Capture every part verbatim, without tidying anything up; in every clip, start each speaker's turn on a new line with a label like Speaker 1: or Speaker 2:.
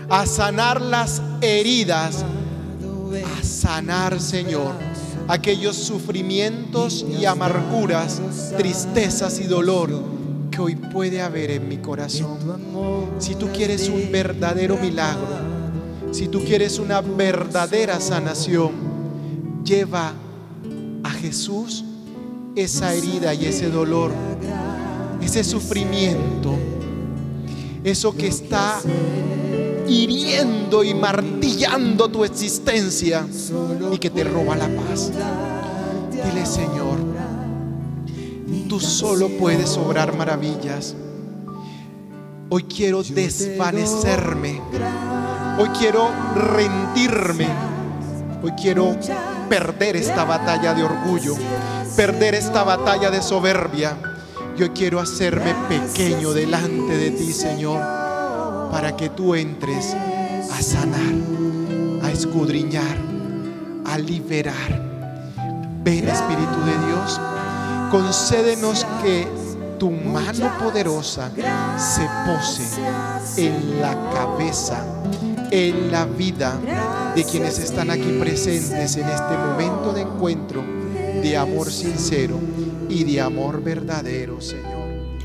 Speaker 1: a sanar las heridas, a sanar, Señor, aquellos sufrimientos y amarguras, tristezas y dolor que hoy puede haber en mi corazón. Si tú quieres un verdadero milagro, si tú quieres una verdadera sanación, lleva a Jesús esa herida y ese dolor, ese sufrimiento, eso que está hiriendo y martillando tu existencia y que te roba la paz. Dile: Señor, tú solo puedes obrar maravillas. Hoy quiero desvanecerme, hoy quiero rendirme, hoy quiero perder esta batalla de orgullo, perder esta batalla de soberbia. Yo quiero hacerme pequeño delante de ti, Señor, para que tú entres a sanar, a escudriñar, a liberar. Ven, Espíritu de Dios, concédenos que tu mano poderosa se pose en la cabeza, en la vida de quienes están aquí presentes en este momento de encuentro, de amor sincero y de amor verdadero, Señor.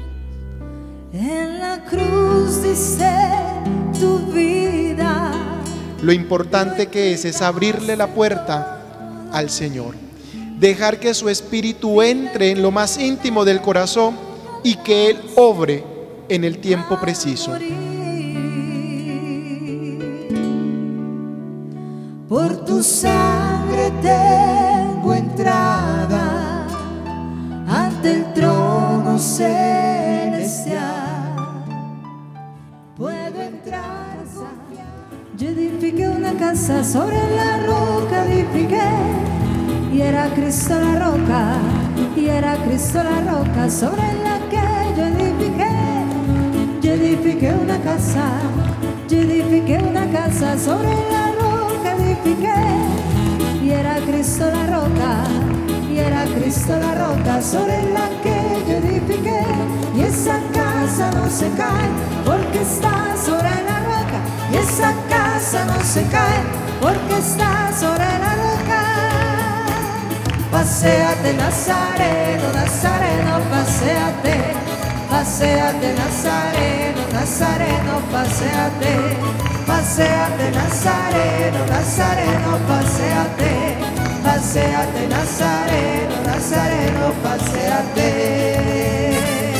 Speaker 2: En la cruz dice tu vida.
Speaker 1: Lo importante que es es abrirle la puerta al Señor, dejar que su Espíritu entre en lo más íntimo del corazón y que Él obre en el tiempo preciso.
Speaker 2: Por tu sangre tengo entrada ante el trono celestial. Puedo entrar. Yo edifiqué una casa sobre la roca, edifiqué, y era Cristo la roca, y era Cristo la roca sobre la que yo edifiqué. Yo edifiqué una casa, yo edifiqué una casa sobre la roca, edifiqué, y era Cristo la roca, y era Cristo la roca sobre la que yo edifiqué. Y esa casa no se cae porque está sobre la roca, y esa casa no se cae porque está sobre la roca. Paséate, Nazareno, Nazareno, paséate, paséate, Nazareno, Nazareno, paséate, paséate, Nazareno, Nazareno, paséate, paséate, Nazareno, Nazareno, paséate.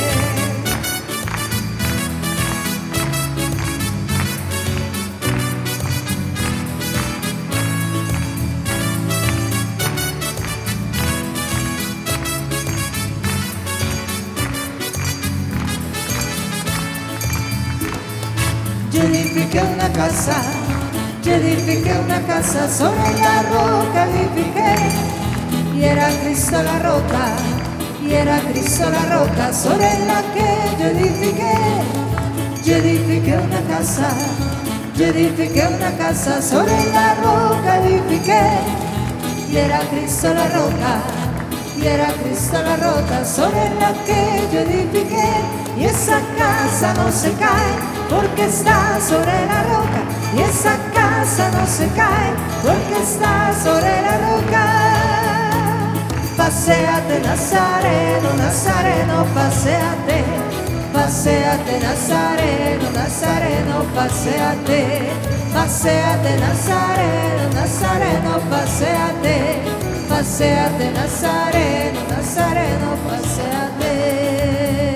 Speaker 2: Yo edifiqué una casa, yo edifiqué una casa sobre la roca, edifiqué, y era Cristo la roca, y era Cristo la roca sobre la que yo edifiqué. Yo edifiqué una casa, yo edifiqué una casa sobre la roca, edifiqué, y era Cristo la roca, y era Cristo la roca sobre la que yo edifiqué. Y esa casa no se cae porque está sobre la roca, y esa casa no se cae porque está sobre la roca. Paséate, Nazareno, Nazareno, paséate, paséate, Nazareno, Nazareno, paséate, paséate, Nazareno, Nazareno, paséate, paséate, Nazareno, Nazareno, paséate.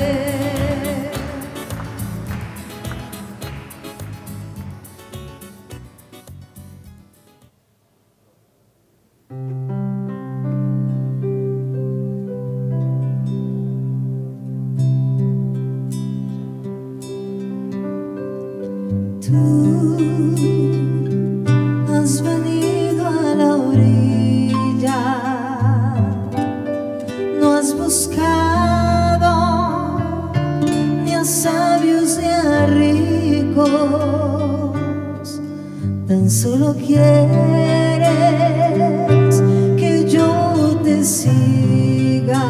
Speaker 2: Tú has venido a la orilla, no has buscado ni a sabios ni a ricos, tan solo quieres que yo te siga,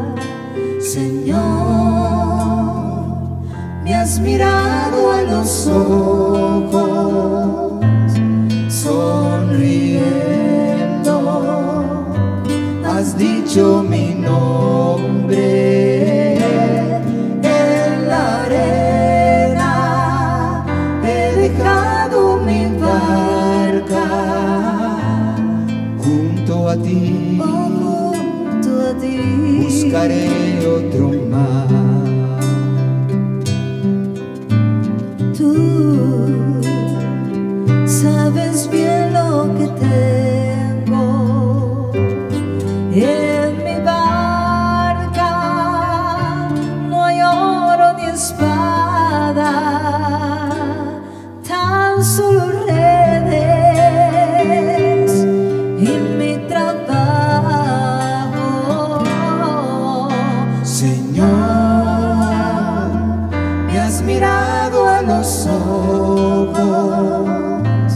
Speaker 2: Señor. Me has mirado a los ojos, sonriendo, has dicho mi nombre en la arena, he dejado mi barca junto a ti,
Speaker 3: oh, junto a ti.
Speaker 2: buscaré otro mar.
Speaker 3: Tú sabes bien lo que tengo en mi barca, no hay oro ni espada, tan solo redes y mi trabajo.
Speaker 2: Señor, me has mirado a los ojos,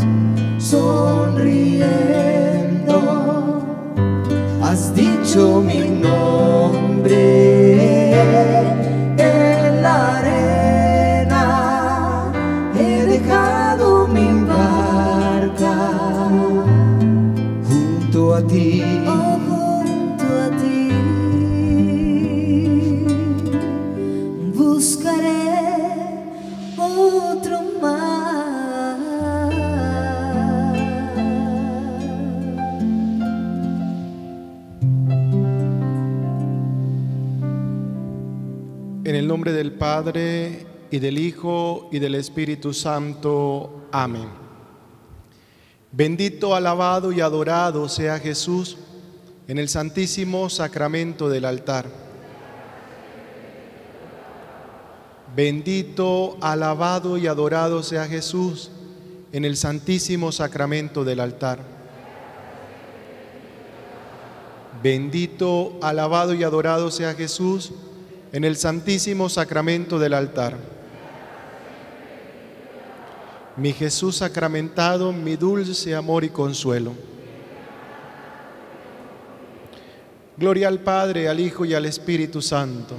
Speaker 2: sonriendo, has dicho mi nombre en la arena, he dejado mi barca junto a ti.
Speaker 3: Oh, junto a ti buscaré otro mar.
Speaker 1: En el nombre del Padre, y del Hijo, y del Espíritu Santo. Amén. Bendito, alabado y adorado sea Jesús en el santísimo sacramento del altar. Bendito, alabado y adorado sea Jesús en el santísimo sacramento del altar. Bendito, alabado y adorado sea Jesús en el santísimo sacramento del altar. Mi Jesús sacramentado, mi dulce amor y consuelo. Gloria al Padre, al Hijo y al Espíritu Santo.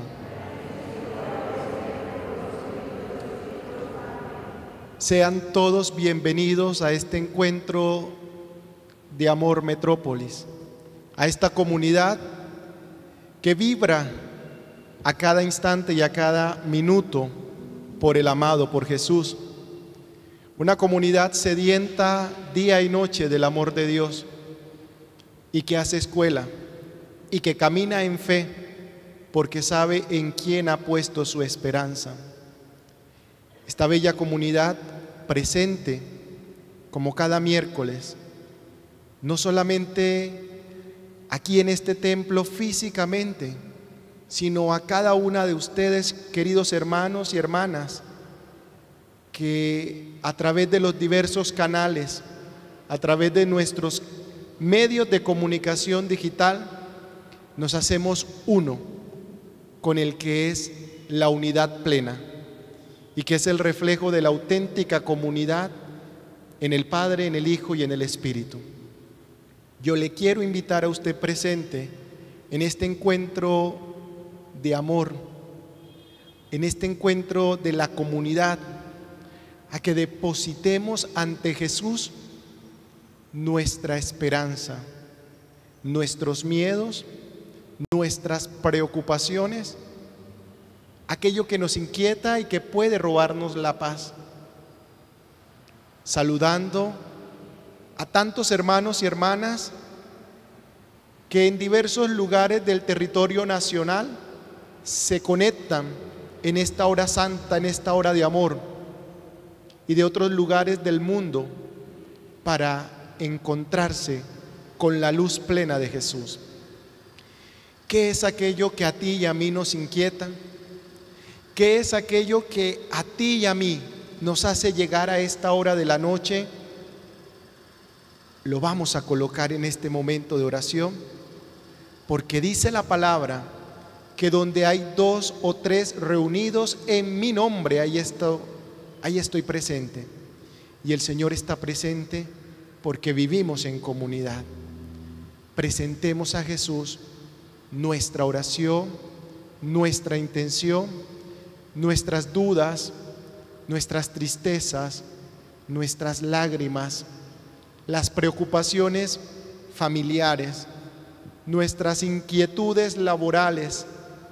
Speaker 1: Sean todos bienvenidos a este encuentro de Amor Metrópolis, a esta comunidad que vibra a cada instante y a cada minuto por el amado, por Jesús. Una comunidad sedienta día y noche del amor de Dios y que hace escuela y que camina en fe porque sabe en quién ha puesto su esperanza. Esta bella comunidad presente como cada miércoles, no solamente aquí en este templo físicamente, sino a cada una de ustedes, queridos hermanos y hermanas, que a través de los diversos canales, a través de nuestros medios de comunicación digital, nos hacemos uno con el que es la unidad plena y que es el reflejo de la auténtica comunidad en el Padre, en el Hijo y en el Espíritu. Yo le quiero invitar a usted presente en este encuentro de amor, en este encuentro de la comunidad, a que depositemos ante Jesús nuestra esperanza, nuestros miedos, nuestras preocupaciones, aquello que nos inquieta y que puede robarnos la paz. Saludando a tantos hermanos y hermanas que en diversos lugares del territorio nacional se conectan en esta hora santa, en esta hora de amor, y de otros lugares del mundo para encontrarse con la luz plena de Jesús. ¿Qué es aquello que a ti y a mí nos inquieta? ¿Qué es aquello que a ti y a mí nos hace llegar a esta hora de la noche? Lo vamos a colocar en este momento de oración, porque dice la palabra que donde hay dos o tres reunidos en mi nombre, ahí estoy, ahí estoy presente. Y el Señor está presente porque vivimos en comunidad. Presentemos a Jesús nuestra oración, nuestra intención, nuestras dudas, nuestras tristezas, nuestras lágrimas, las preocupaciones familiares, nuestras inquietudes laborales,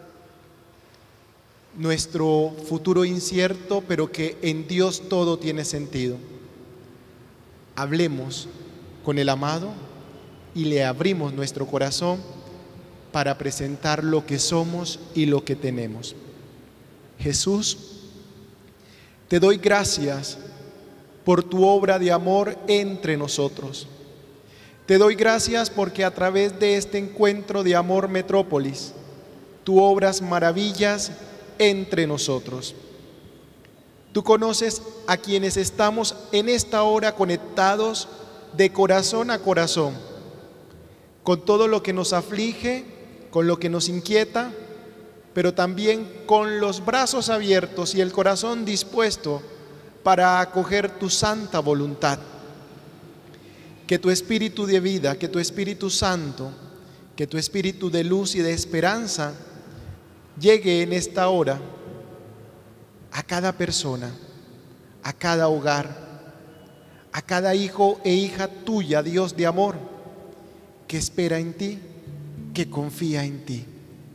Speaker 1: nuestro futuro incierto, pero que en Dios todo tiene sentido. Hablemos con el amado y le abrimos nuestro corazón para presentar lo que somos y lo que tenemos. Jesús, te doy gracias por tu obra de amor entre nosotros. Te doy gracias porque a través de este encuentro de Amor Metrópolis, tú obras maravillas entre nosotros. Tú conoces a quienes estamos en esta hora conectados de corazón a corazón, con todo lo que nos aflige, con lo que nos inquieta, pero también con los brazos abiertos y el corazón dispuesto para acoger tu santa voluntad. Que tu espíritu de vida, que tu Espíritu Santo, que tu espíritu de luz y de esperanza llegue en esta hora a cada persona, a cada hogar, a cada hijo e hija tuya, Dios de amor, que espera en ti, que confía en ti.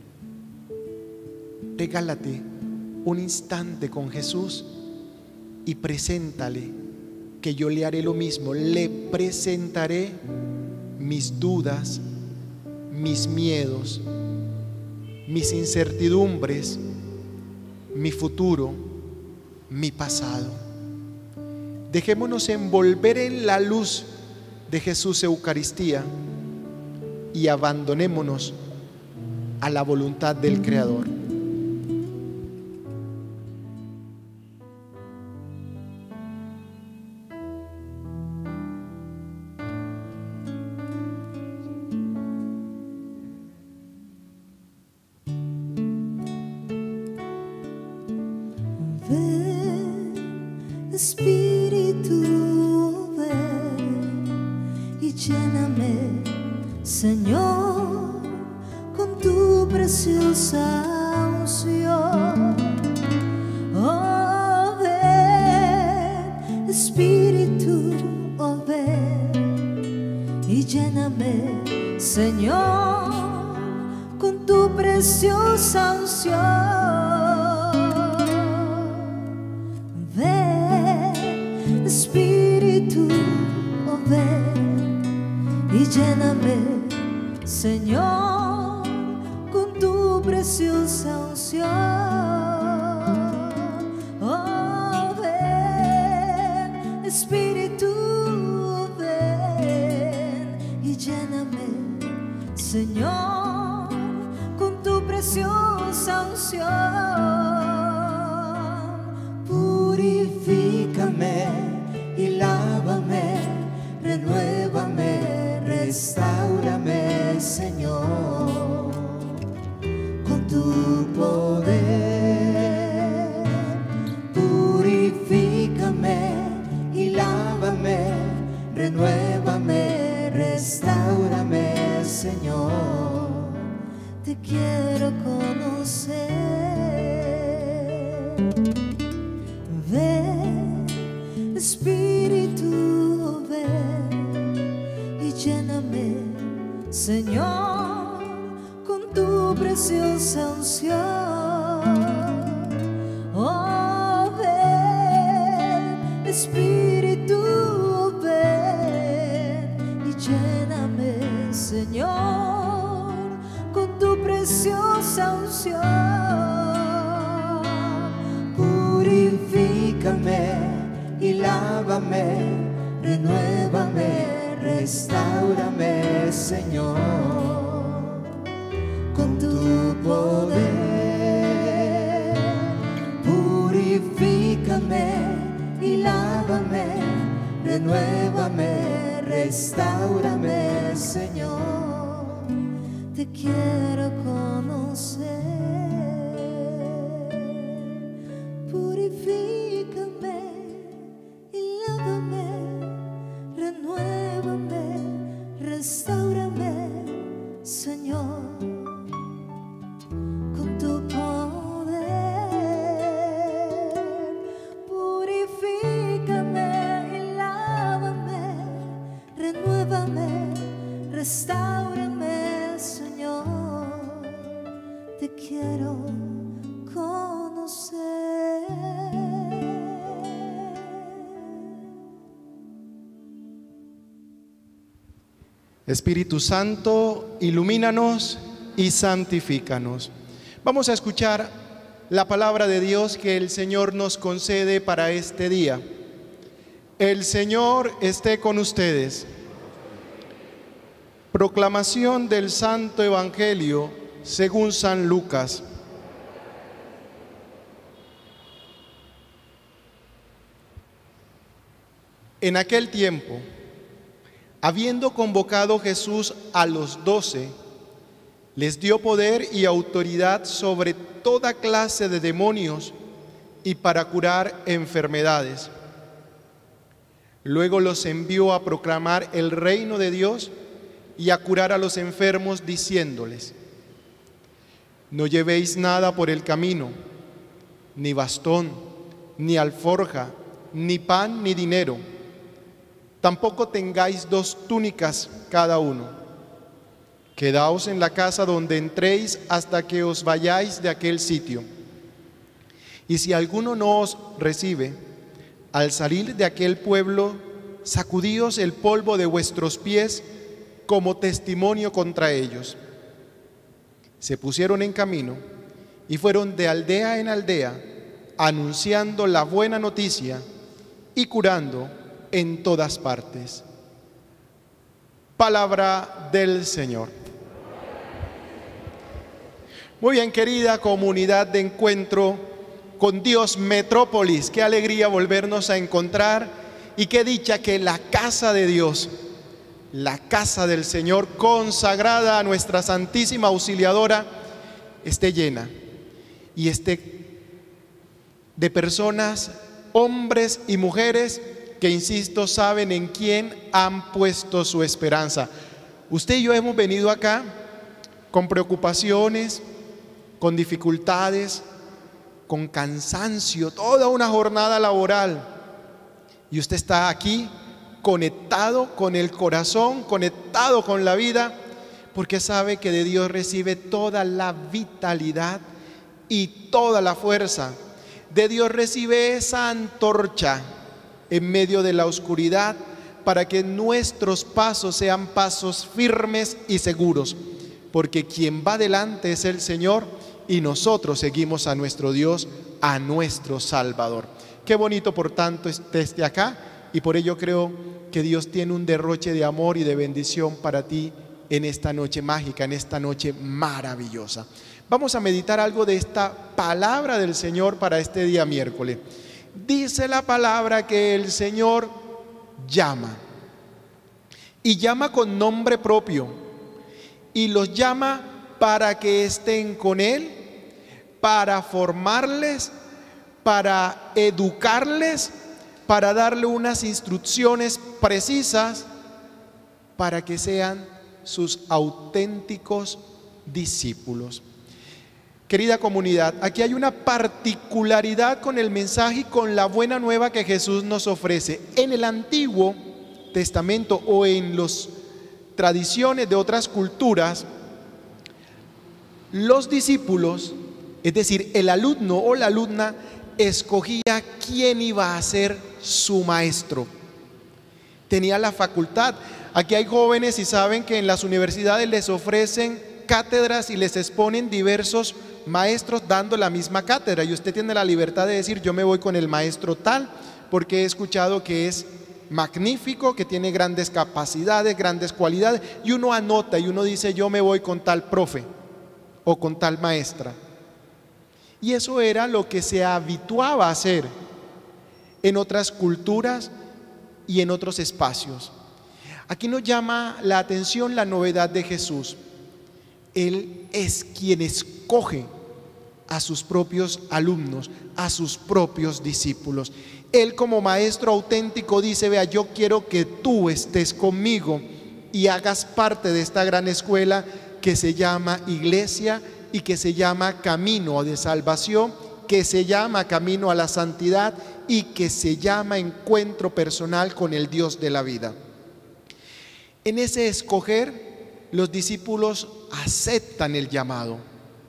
Speaker 1: Regálate un instante con Jesús y preséntale que yo le haré lo mismo. Le presentaré mis dudas, mis miedos, mis incertidumbres, mi futuro, mi pasado. Dejémonos envolver en la luz de Jesús Eucaristía y abandonémonos a la voluntad del Creador.
Speaker 3: Ven, Espíritu, ven y lléname, Señor, con tu preciosa unción. Oh, ven, Espíritu, oh, ven y lléname, Señor, con tu preciosa unción. Espíritu, oh, ven y lléname, Señor, con tu preciosa unción. Oh, ven, Espíritu, ven y lléname, Señor, con tu preciosa unción.
Speaker 2: Purifícame y lávame, renuévame, restáurame, Señor, con tu poder. Purifícame y lávame, renuévame, restáurame, Señor. Te quiero conocer. Ven, Espíritu, ven y lléname, Señor, con tu preciosa unción. Oh, ven, Espíritu, ven y lléname, Señor, con tu preciosa unción. Purifícame y lávame, renuévame, restáurame, Señor, con tu poder. Purifícame y lávame, renuévame, restáurame, Señor. Te quiero conocer. Purifícame y lávame, renuévame, restáurame, Señor, con tu poder.
Speaker 3: Restáurame, Señor, te quiero conocer.
Speaker 1: Espíritu Santo, ilumínanos y santifícanos. Vamos a escuchar la palabra de Dios que el Señor nos concede para este día. El Señor esté con ustedes. Proclamación del Santo Evangelio según San Lucas. En aquel tiempo, habiendo convocado Jesús a los doce, les dio poder y autoridad sobre toda clase de demonios y para curar enfermedades. Luego los envió a proclamar el reino de Dios y a curar a los enfermos, diciéndoles: no llevéis nada por el camino, ni bastón, ni alforja, ni pan, ni dinero. Tampoco tengáis dos túnicas cada uno. Quedaos en la casa donde entréis hasta que os vayáis de aquel sitio. Y si alguno no os recibe, al salir de aquel pueblo, sacudíos el polvo de vuestros pies como testimonio contra ellos. Se pusieron en camino y fueron de aldea en aldea, anunciando la buena noticia y curando en todas partes. Palabra del Señor. Muy bien, querida comunidad de encuentro con Dios Metrópolis, qué alegría volvernos a encontrar y qué dicha que la casa de Dios, la casa del Señor, consagrada a nuestra Santísima Auxiliadora, esté llena y esté de personas, hombres y mujeres que, insisto, saben en quién han puesto su esperanza. Usted y yo hemos venido acá con preocupaciones, con dificultades, con cansancio, toda una jornada laboral, y usted está aquí conectado con el corazón, conectado con la vida, porque sabe que de Dios recibe toda la vitalidad y toda la fuerza. De Dios recibe esa antorcha en medio de la oscuridad para que nuestros pasos sean pasos firmes y seguros, porque quien va delante es el Señor y nosotros seguimos a nuestro Dios, a nuestro Salvador. Qué bonito, por tanto, esté acá, y por ello creo que Dios tiene un derroche de amor y de bendición para ti en esta noche mágica, en esta noche maravillosa. Vamos a meditar algo de esta palabra del Señor para este día miércoles. Dice la palabra que el Señor llama, y llama con nombre propio, y los llama para que estén con Él, para formarles, para educarles, para darle unas instrucciones precisas para que sean sus auténticos discípulos. Querida comunidad, aquí hay una particularidad con el mensaje y con la buena nueva que Jesús nos ofrece. En el Antiguo Testamento o en las tradiciones de otras culturas, los discípulos, es decir, el alumno o la alumna, escogía quién iba a ser su maestro. Tenía la facultad. Aquí hay jóvenes y saben que en las universidades les ofrecen cátedras y les exponen diversos maestros dando la misma cátedra, y usted tiene la libertad de decir: yo me voy con el maestro tal, porque he escuchado que es magnífico, que tiene grandes capacidades, grandes cualidades, y uno anota y uno dice: yo me voy con tal profe o con tal maestra. Y eso era lo que se habituaba a hacer en otras culturas y en otros espacios. Aquí nos llama la atención la novedad de Jesús. Él es quien escoge a sus propios alumnos, a sus propios discípulos. Él, como maestro auténtico, dice: vea, yo quiero que tú estés conmigo y hagas parte de esta gran escuela que se llama iglesia y que se llama camino de salvación, que se llama camino a la santidad y que se llama encuentro personal con el Dios de la vida. En ese escoger los discípulos aceptan el llamado.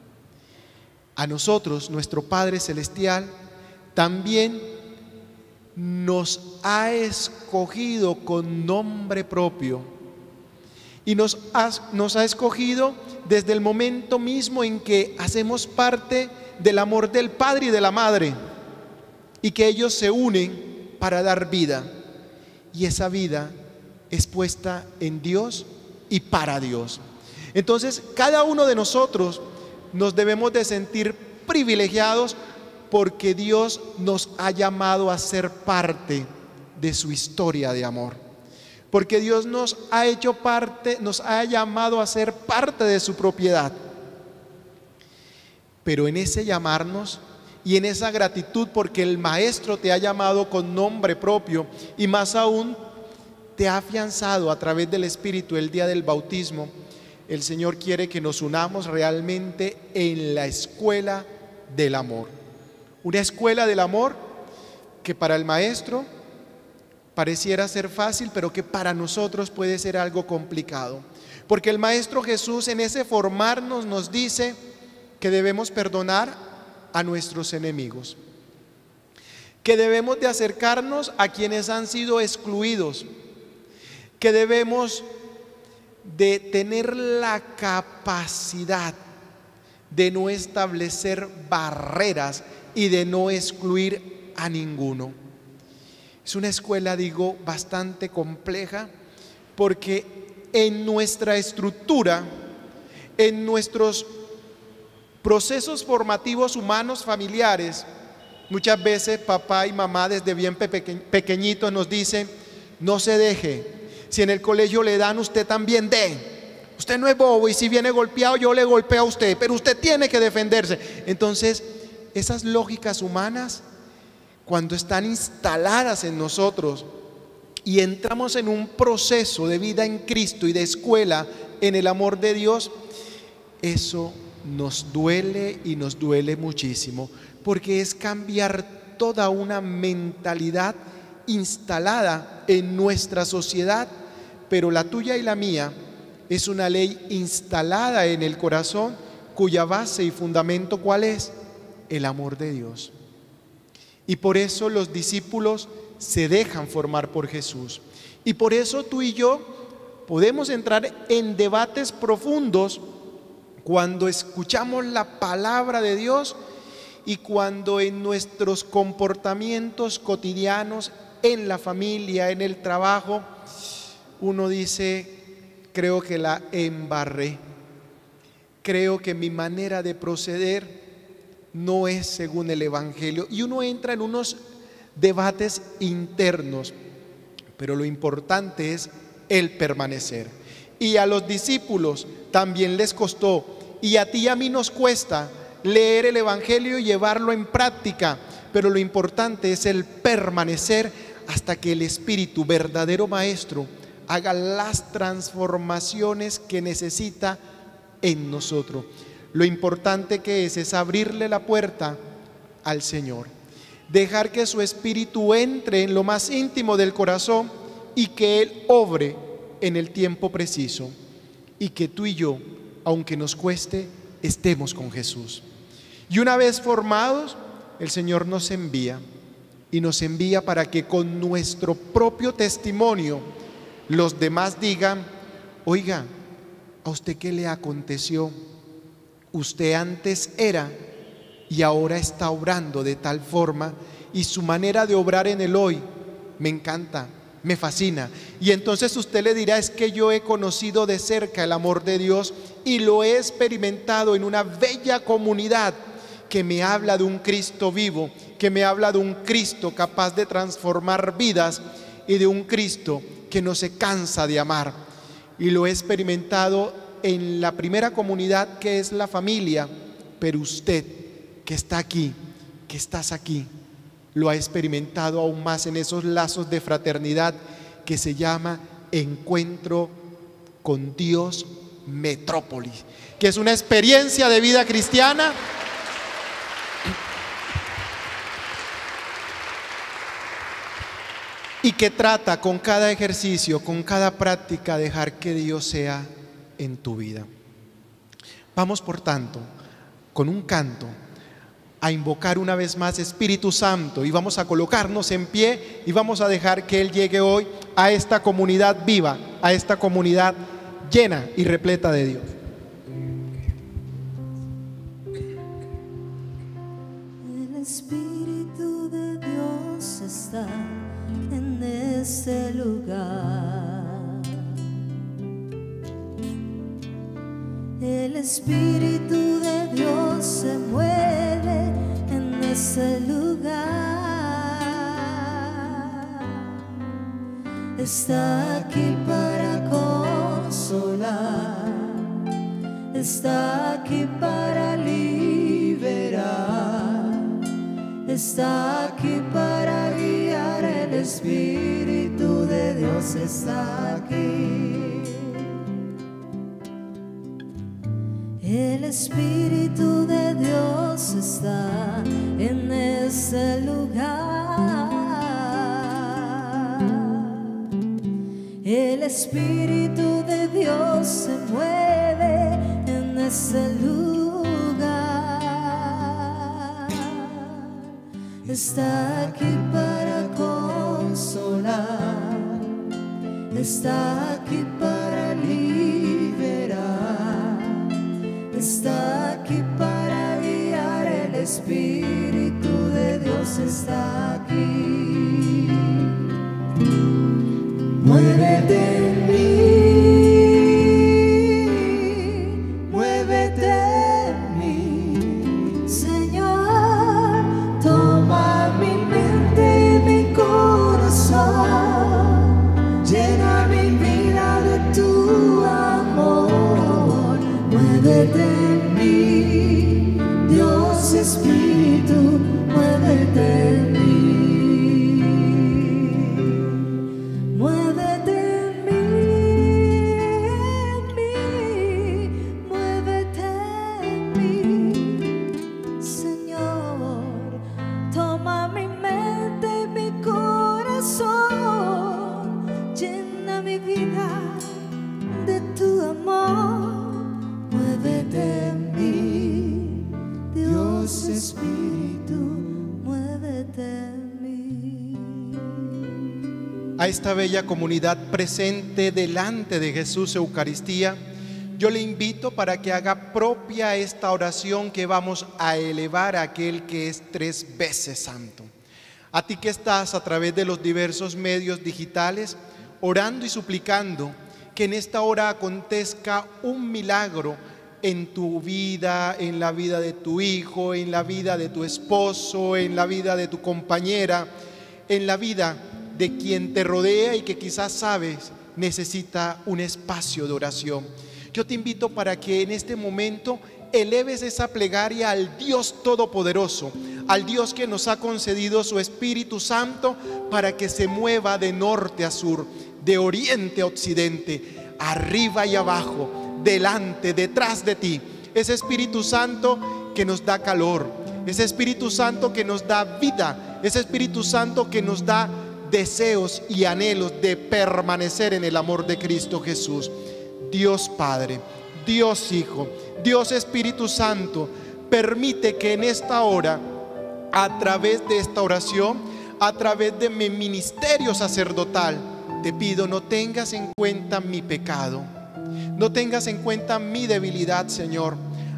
Speaker 1: A nosotros, nuestro Padre Celestial, también nos ha escogido con nombre propio y nos ha, nos ha escogido desde el momento mismo en que hacemos parte del amor del Padre y de la Madre, y que ellos se unen para dar vida, y esa vida es puesta en Dios y para Dios. Entonces, cada uno de nosotros nos debemos de sentir privilegiados porque Dios nos ha llamado a ser parte de su historia de amor, porque Dios nos ha hecho parte, nos ha llamado a ser parte de su propiedad. Pero en ese llamarnos y en esa gratitud, porque el Maestro te ha llamado con nombre propio, y más aún te ha afianzado a través del Espíritu el día del bautismo, el Señor quiere que nos unamos realmente en la escuela del amor. Una escuela del amor que para el Maestro pareciera ser fácil, pero que para nosotros puede ser algo complicado. Porque el Maestro Jesús, en ese formarnos, nos dice que debemos perdonar a nuestros enemigos, que debemos de acercarnos a quienes han sido excluidos, que debemos de tener la capacidad de no establecer barreras y de no excluir a ninguno. Es una escuela, digo, bastante compleja, porque en nuestra estructura, en nuestros procesos formativos humanos familiares, muchas veces papá y mamá desde bien pequeñitos nos dicen: no se deje, si en el colegio le dan, usted también dé. Usted no es bobo, y si viene golpeado, yo le golpeo a usted, pero usted tiene que defenderse. Entonces, esas lógicas humanas, cuando están instaladas en nosotros y entramos en un proceso de vida en Cristo y de escuela en el amor de Dios, eso nos duele y nos duele muchísimo, porque es cambiar toda una mentalidad instalada en nuestra sociedad, pero la tuya y la mía es una ley instalada en el corazón, cuya base y fundamento, ¿cuál es? El amor de Dios. Y por eso los discípulos se dejan formar por Jesús, y por eso tú y yo podemos entrar en debates profundos cuando escuchamos la palabra de Dios y cuando en nuestros comportamientos cotidianos, en la familia, en el trabajo, uno dice: creo que la embarré, creo que mi manera de proceder no es según el Evangelio, y uno entra en unos debates internos, pero lo importante es el permanecer. Y a los discípulos también les costó, y a ti y a mí nos cuesta leer el Evangelio y llevarlo en práctica, pero lo importante es el permanecer hasta que el Espíritu, verdadero Maestro, haga las transformaciones que necesita en nosotros. Lo importante que es es abrirle la puerta al Señor, dejar que su Espíritu entre en lo más íntimo del corazón y que Él obre en el tiempo preciso, y que tú y yo, aunque nos cueste, estemos con Jesús. Y una vez formados, el Señor nos envía, y nos envía para que con nuestro propio testimonio los demás digan: oiga, ¿a usted qué le aconteció? Usted antes era y ahora está obrando de tal forma, y su manera de obrar en el hoy me encanta, me fascina. Y entonces usted le dirá: es que yo he conocido de cerca el amor de Dios y lo he experimentado en una bella comunidad que me habla de un Cristo vivo, que me habla de un Cristo capaz de transformar vidas y de un Cristo que no se cansa de amar. Y lo he experimentado en la primera comunidad, que es la familia, pero usted que está aquí, que estás aquí, lo ha experimentado aún más en esos lazos de fraternidad que se llama Encuentro con Dios Metrópolis, que es una experiencia de vida cristiana y que trata con cada ejercicio, con cada práctica, dejar que Dios sea en tu vida. Vamos, por tanto, con un canto a invocar una vez más Espíritu Santo, y vamos a colocarnos en pie y vamos a dejar que Él llegue hoy a esta comunidad viva, a esta comunidad llena y repleta de Dios.
Speaker 3: El Espíritu de Dios está en este lugar. El Espíritu de Dios se mueve en ese lugar. Está aquí para consolar, está aquí para liberar, está aquí para guiar. El Espíritu de Dios está aquí. El Espíritu de Dios está en ese lugar. El Espíritu de Dios se mueve en ese lugar. Está aquí para consolar, está aquí para liberar, está aquí para guiar. El Espíritu de Dios está aquí. Muévete en mí, muévete en mí, Señor. Toma mi mente y mi corazón, llena mi vida de tu amor. Muévete en mí, Dios Espíritu, muévete en mí. Muévete en mí, en mí, muévete en mí, Señor. Toma mi mente y mi corazón, llena mi vida de tu amor. Muévete en mí, Dios Espíritu, muévete en mí.
Speaker 1: A esta bella comunidad presente delante de Jesús Eucaristía, yo le invito para que haga propia esta oración que vamos a elevar a aquel que es tres veces santo. A ti que estás a través de los diversos medios digitales, orando y suplicando que en esta hora acontezca un milagro en tu vida, en la vida de tu hijo, en la vida de tu esposo, en la vida de tu compañera, en la vida de quien te rodea y que quizás sabes necesita un espacio de oración. Yo te invito para que en este momento eleves esa plegaria al Dios Todopoderoso, al Dios que nos ha concedido su Espíritu Santo para que se mueva de norte a sur, de oriente a occidente, arriba y abajo, delante, detrás de ti. Ese Espíritu Santo que nos da calor, ese Espíritu Santo que nos da vida, ese Espíritu Santo que nos da deseos y anhelos de permanecer en el amor de Cristo Jesús. Dios Padre, Dios Hijo, Dios Espíritu Santo, permite que en esta hora, a través de esta oración, a través de mi ministerio sacerdotal, te pido no tengas en cuenta mi pecado, no tengas en cuenta mi debilidad, Señor.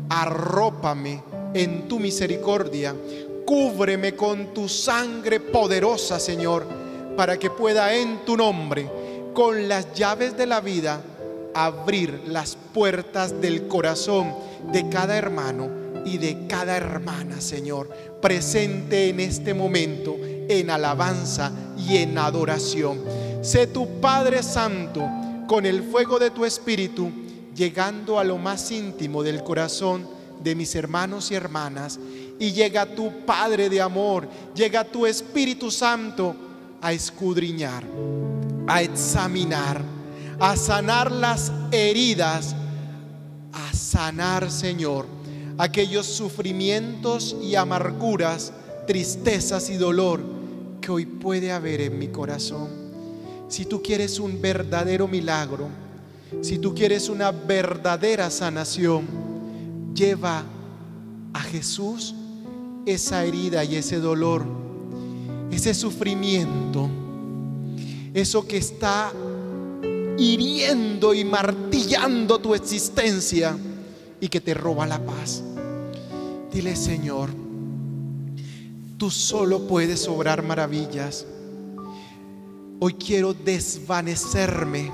Speaker 1: Arrópame en tu misericordia, cúbreme con tu sangre poderosa, Señor, para que pueda en tu nombre, con las llaves de la vida, abrir las puertas del corazón de cada hermano y de cada hermana, Señor, presente en este momento en alabanza y en adoración. Sé tu Padre Santo, con el fuego de tu Espíritu, llegando a lo más íntimo del corazón de mis hermanos y hermanas, y llega tu Padre de amor, llega tu Espíritu Santo a escudriñar, a examinar, a sanar las heridas, a sanar, Señor, aquellos sufrimientos y amarguras, tristezas y dolor que hoy puede haber en mi corazón. Si tú quieres un verdadero milagro, Si tú quieres una verdadera sanación, lleva a Jesús esa herida y ese dolor, ese sufrimiento, eso que está hiriendo y martillando tu existencia y que te roba la paz. Dile: Señor, tú solo puedes obrar maravillas. Hoy quiero desvanecerme,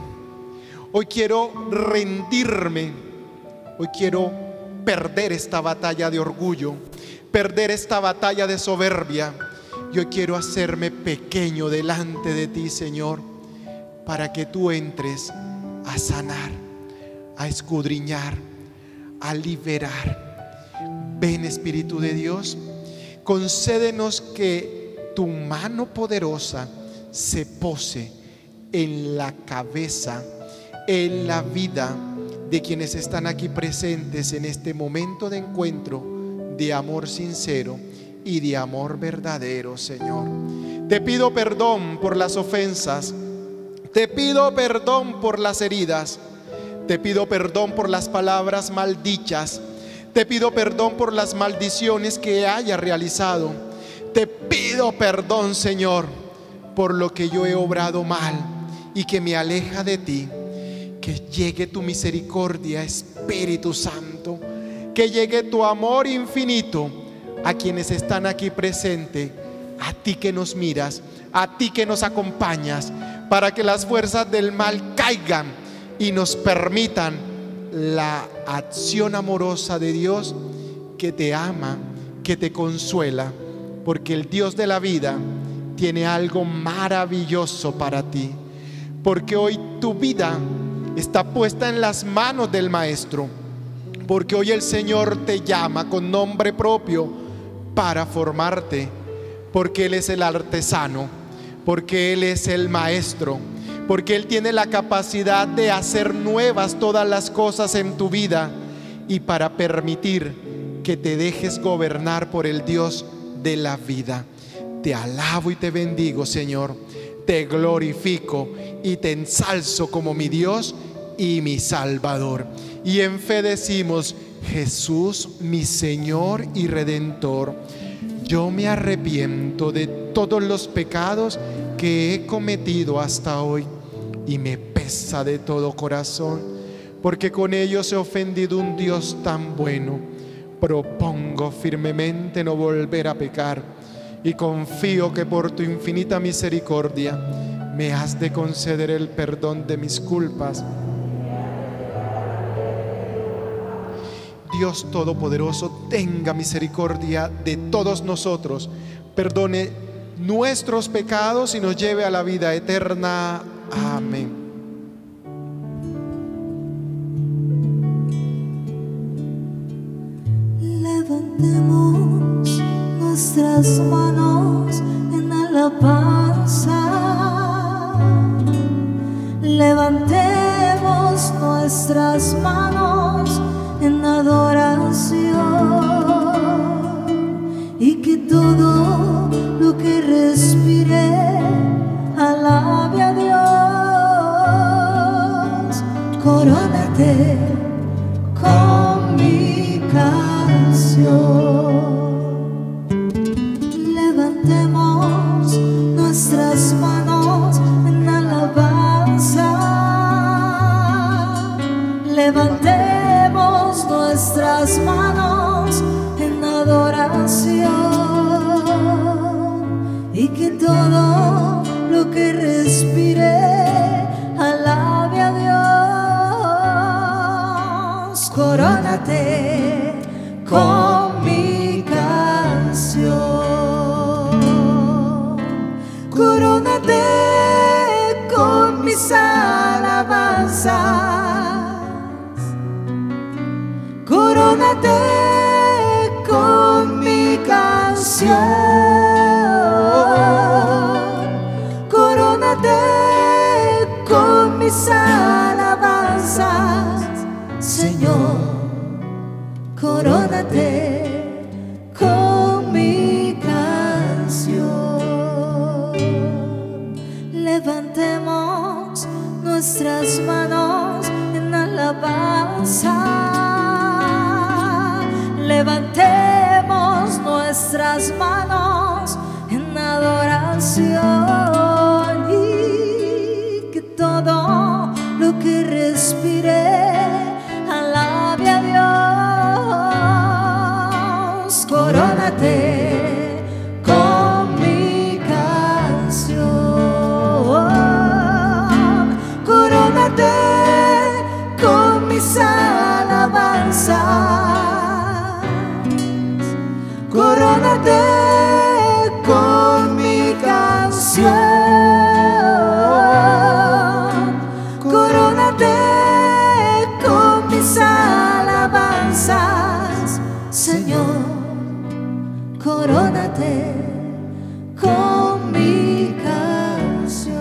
Speaker 1: hoy quiero rendirme, hoy quiero perder esta batalla de orgullo, perder esta batalla de soberbia. Yo quiero hacerme pequeño delante de ti, Señor, para que tú entres a sanar, a escudriñar, a liberar. Ven, Espíritu de Dios, concédenos que tu mano poderosa se pose en la cabeza, en la vida de quienes están aquí presentes en este momento de encuentro de amor sincero y de amor verdadero, Señor. Te pido perdón por las ofensas, te pido perdón por las heridas, te pido perdón por las palabras maldichas, te pido perdón por las maldiciones que haya realizado. Te pido perdón, Señor, por lo que yo he obrado mal y que me aleja de ti. Que llegue tu misericordia, Espíritu Santo, que llegue tu amor infinito a quienes están aquí presentes, a ti que nos miras, a ti que nos acompañas, para que las fuerzas del mal caigan y nos permitan la acción amorosa de Dios, que te ama, que te consuela, porque el Dios de la vida tiene algo maravilloso para ti, porque hoy tu vida está puesta en las manos del Maestro, porque hoy el Señor te llama con nombre propio para formarte, porque Él es el artesano, porque Él es el Maestro, porque Él tiene la capacidad de hacer nuevas todas las cosas en tu vida, y para permitir que te dejes gobernar por el Dios de la vida. Te alabo y te bendigo, Señor, te glorifico y te ensalzo como mi Dios y mi Salvador. Y en fe decimos: Jesús, mi Señor y Redentor, yo me arrepiento de todos los pecados que he cometido hasta hoy, y me pesa de todo corazón, porque con ellos he ofendido un Dios tan bueno. Propongo firmemente no volver a pecar, y confío que por tu infinita misericordia me has de conceder el perdón de mis culpas. Dios Todopoderoso, tenga misericordia de todos nosotros, perdone nuestros pecados y nos lleve a la vida eterna. Amén.
Speaker 3: Levantemos nuestras manos en alabanza, levantemos nuestras manos en adoración, y que todo lo que respire alabe a Dios. Corónate con mi canción. Levantemos nuestras manos en alabanza, levantemos nuestras manos en adoración, y que todo lo que respire alabe a Dios. Corónate con mi canción, corónate con mis alabanzas, corónate con mi canción, corónate con mis alabanzas, Señor. Corónate con mi canción. Levantemos nuestras manos alabanza. Levantemos nuestras manos en adoración y que todo lo que respire alabe a Dios. Corónate con mi canción, corónate con mis alabanzas, corónate con mi canción, corónate con mis alabanzas, Señor, corónate con mi canción.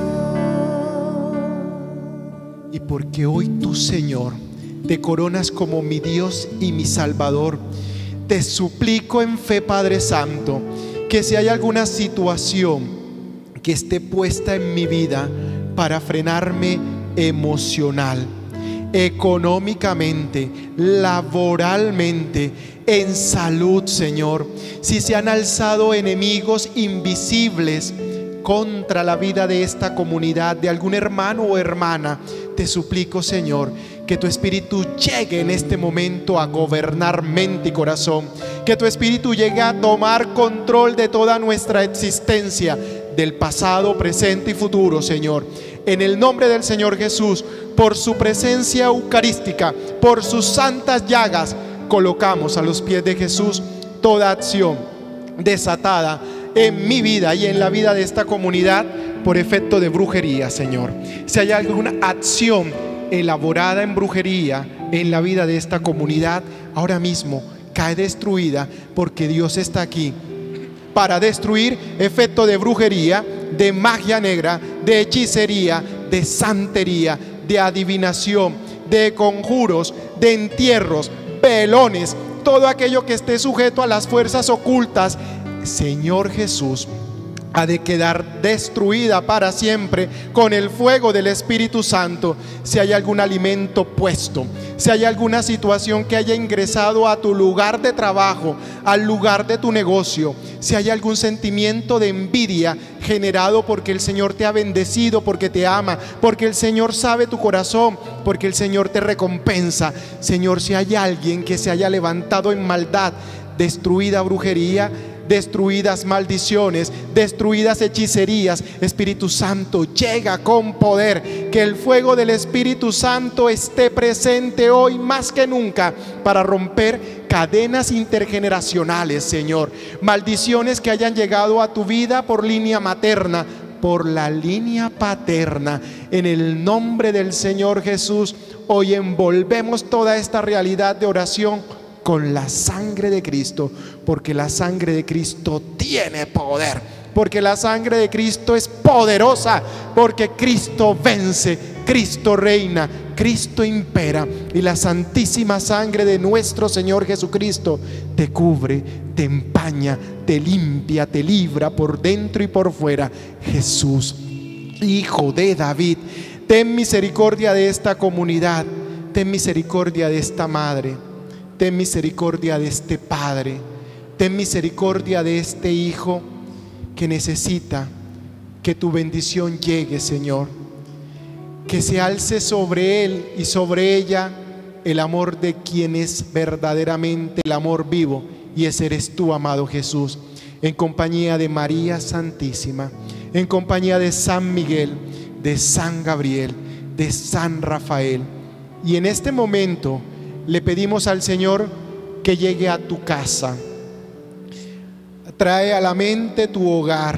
Speaker 1: Y porque hoy tú, Señor, te coronas como mi Dios y mi Salvador, te suplico en fe, Padre Santo, que si hay alguna situación que esté puesta en mi vida para frenarme emocional, económicamente, laboralmente, en salud, Señor, si se han alzado enemigos invisibles contra la vida de esta comunidad, de algún hermano o hermana, te suplico, Señor, que tu Espíritu llegue en este momento a gobernar mente y corazón, que tu Espíritu llegue a tomar control de toda nuestra existencia, del pasado, presente y futuro, Señor. En el nombre del Señor Jesús, por su presencia eucarística, por sus santas llagas, colocamos a los pies de Jesús toda acción desatada en mi vida y en la vida de esta comunidad por efecto de brujería, Señor. Si hay alguna acción elaborada en brujería en la vida de esta comunidad, ahora mismo cae destruida, porque Dios está aquí para destruir efecto de brujería, de magia negra, de hechicería, de santería, de adivinación, de conjuros, de entierros, velones, todo aquello que esté sujeto a las fuerzas ocultas. Señor Jesús, ha de quedar destruida para siempre con el fuego del Espíritu Santo. Si hay algún alimento puesto, si hay alguna situación que haya ingresado a tu lugar de trabajo, al lugar de tu negocio, si hay algún sentimiento de envidia generado porque el Señor te ha bendecido, porque te ama, porque el Señor sabe tu corazón, porque el Señor te recompensa. Señor, si hay alguien que se haya levantado en maldad, destruida brujería, destruidas maldiciones, destruidas hechicerías, Espíritu Santo, llega con poder. Que el fuego del Espíritu Santo esté presente hoy más que nunca para romper cadenas intergeneracionales, Señor. Maldiciones que hayan llegado a tu vida por línea materna, por la línea paterna. En el nombre del Señor Jesús, hoy envolvemos toda esta realidad de oración con la sangre de Cristo, porque la sangre de Cristo tiene poder, porque la sangre de Cristo es poderosa, porque Cristo vence, Cristo reina, Cristo impera, y la santísima sangre de nuestro Señor Jesucristo te cubre, te empaña, te limpia, te libra por dentro y por fuera. Jesús, Hijo de David, ten misericordia de esta comunidad, ten misericordia de esta madre, ten misericordia de este padre, ten misericordia de este hijo que necesita que tu bendición llegue, Señor. Que se alce sobre él y sobre ella el amor de quien es verdaderamente el amor vivo, y ese eres tú, amado Jesús, en compañía de María Santísima, en compañía de San Miguel, de San Gabriel, de San Rafael. Y en este momento le pedimos al Señor que llegue a tu casa. Trae a la mente tu hogar.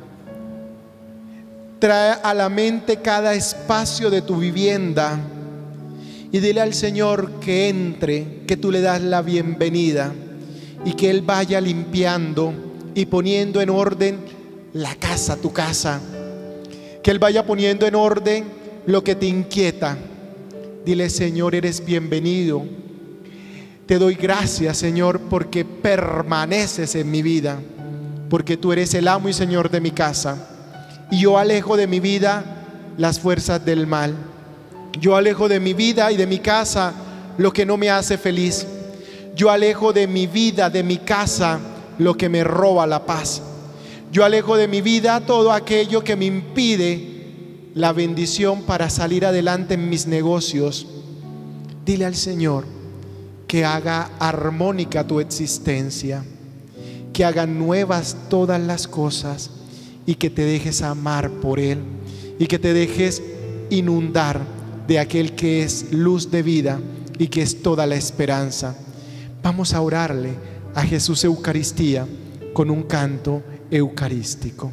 Speaker 1: Trae a la mente cada espacio de tu vivienda. Y dile al Señor que entre, que tú le das la bienvenida, y que Él vaya limpiando y poniendo en orden la casa, tu casa. Que Él vaya poniendo en orden lo que te inquieta. Dile: Señor, eres bienvenido. Te doy gracias, Señor, porque permaneces en mi vida, porque tú eres el amo y Señor de mi casa, y yo alejo de mi vida las fuerzas del mal. Yo alejo de mi vida y de mi casa lo que no me hace feliz. Yo alejo de mi vida, de mi casa, lo que me roba la paz. Yo alejo de mi vida todo aquello que me impide la bendición para salir adelante en mis negocios. Dile al Señor que haga armónica tu existencia, que haga nuevas todas las cosas y que te dejes amar por Él y que te dejes inundar de aquel que es luz de vida y que es toda la esperanza. Vamos a orarle a Jesús Eucaristía con un canto eucarístico.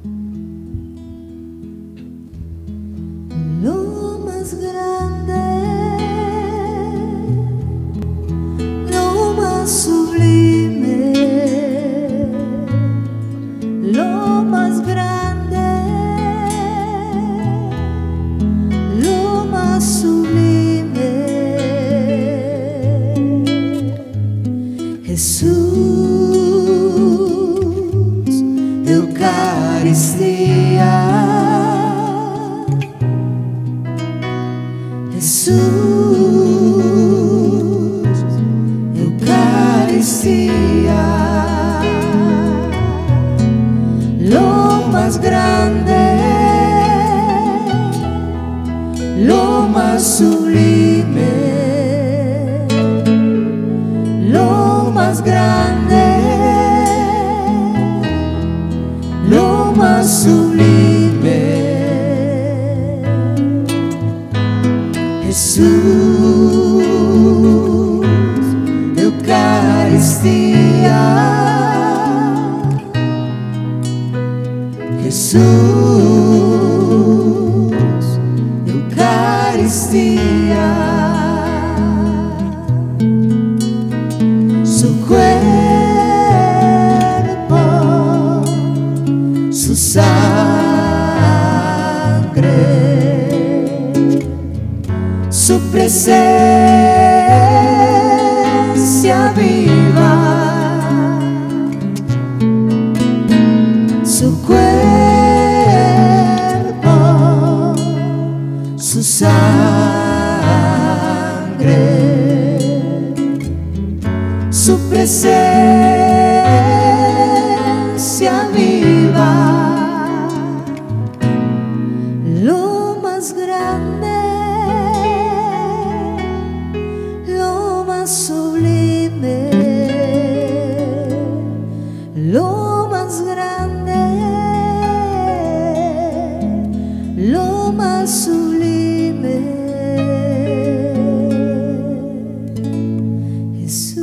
Speaker 3: Lo más grande, lo más sublime, lo más grande, lo más sublime, Jesús, Eucaristía. Jesús, Eucaristía, lo más grande, lo más sublime, lo más grande, lo más sublime, Jesús, Eucaristía, Jesús, Eucaristía, su cuerpo, su sangre, su presencia viva, su cuerpo, su sangre, su presencia viva, lo más grande, lo más sublime, lo más grande, lo más sublime, Jesús,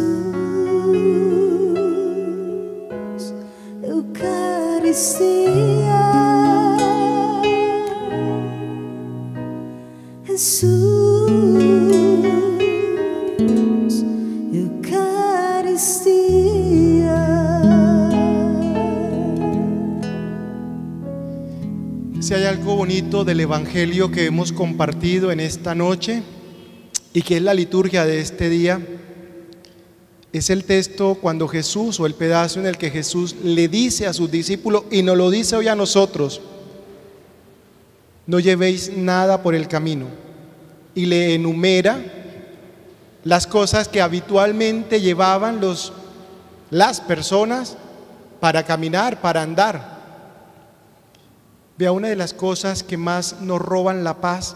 Speaker 3: Eucaristía, Jesús, Eucaristía.
Speaker 1: Si hay algo bonito del Evangelio que hemos compartido en esta noche y que es la liturgia de este día, es el texto cuando Jesús, o el pedazo en el que Jesús le dice a sus discípulos, y nos lo dice hoy a nosotros: no llevéis nada por el camino, y le enumera las cosas que habitualmente llevaban los, las personas para caminar, para andar. Vea, una de las cosas que más nos roban la paz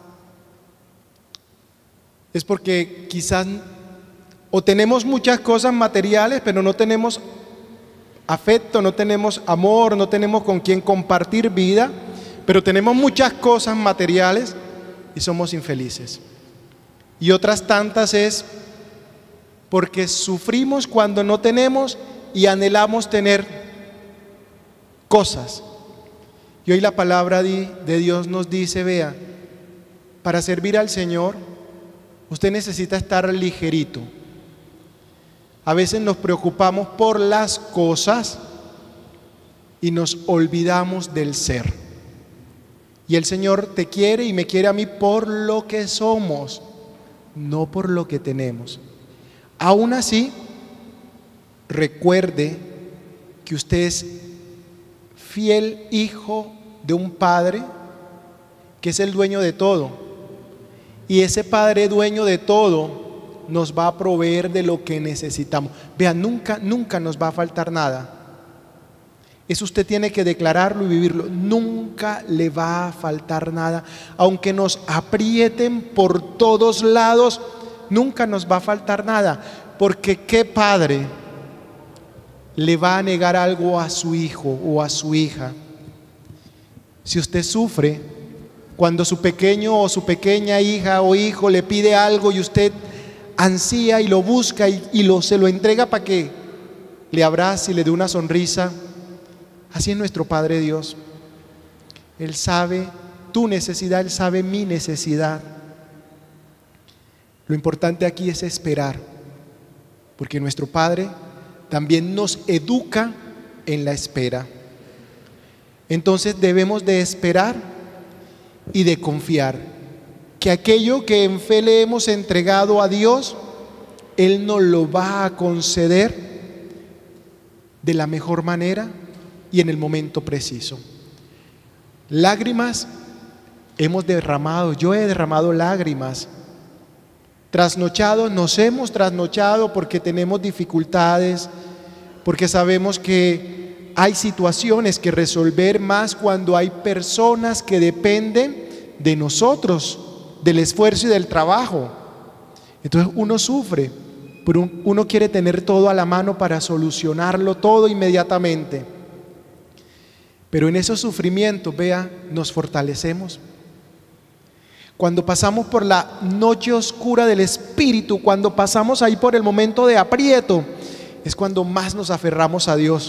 Speaker 1: es porque quizás o tenemos muchas cosas materiales, pero no tenemos afecto, no tenemos amor, no tenemos con quien compartir vida, pero tenemos muchas cosas materiales y somos infelices. Y otras tantas es porque sufrimos cuando no tenemos y anhelamos tener cosas. Y hoy la palabra de Dios nos dice, vea, para servir al Señor usted necesita estar ligerito. A veces nos preocupamos por las cosas y nos olvidamos del ser. Y el Señor te quiere y me quiere a mí por lo que somos, no por lo que tenemos. Aún así, recuerde que usted es fiel hijo de un Padre que es el dueño de todo Y ese Padre dueño de todo nos va a proveer de lo que necesitamos. Vean, nunca, nunca nos va a faltar nada. Eso usted tiene que declararlo y vivirlo. Nunca le va a faltar nada. Aunque nos aprieten por todos lados, nunca nos va a faltar nada. Porque ¿qué padre le va a negar algo a su hijo o a su hija? Si usted sufre cuando su pequeño o su pequeña hija o hijo le pide algo y usted ansía y lo busca y, y lo, se lo entrega para que le abrace y le dé una sonrisa, así es nuestro Padre Dios. Él sabe tu necesidad, Él sabe mi necesidad. Lo importante aquí es esperar, porque nuestro Padre también nos educa en la espera. Entonces debemos de esperar y de confiar que aquello que en fe le hemos entregado a Dios, Él nos lo va a conceder de la mejor manera y en el momento preciso. Lágrimas hemos derramado, yo he derramado lágrimas. Trasnochados, nos hemos trasnochado porque tenemos dificultades, porque sabemos que hay situaciones que resolver, más cuando hay personas que dependen de nosotros, del esfuerzo y del trabajo. Entonces uno sufre, pero uno quiere tener todo a la mano para solucionarlo todo inmediatamente. Pero en esos sufrimientos, vea, nos fortalecemos. Cuando pasamos por la noche oscura del espíritu, cuando pasamos ahí por el momento de aprieto, es cuando más nos aferramos a Dios.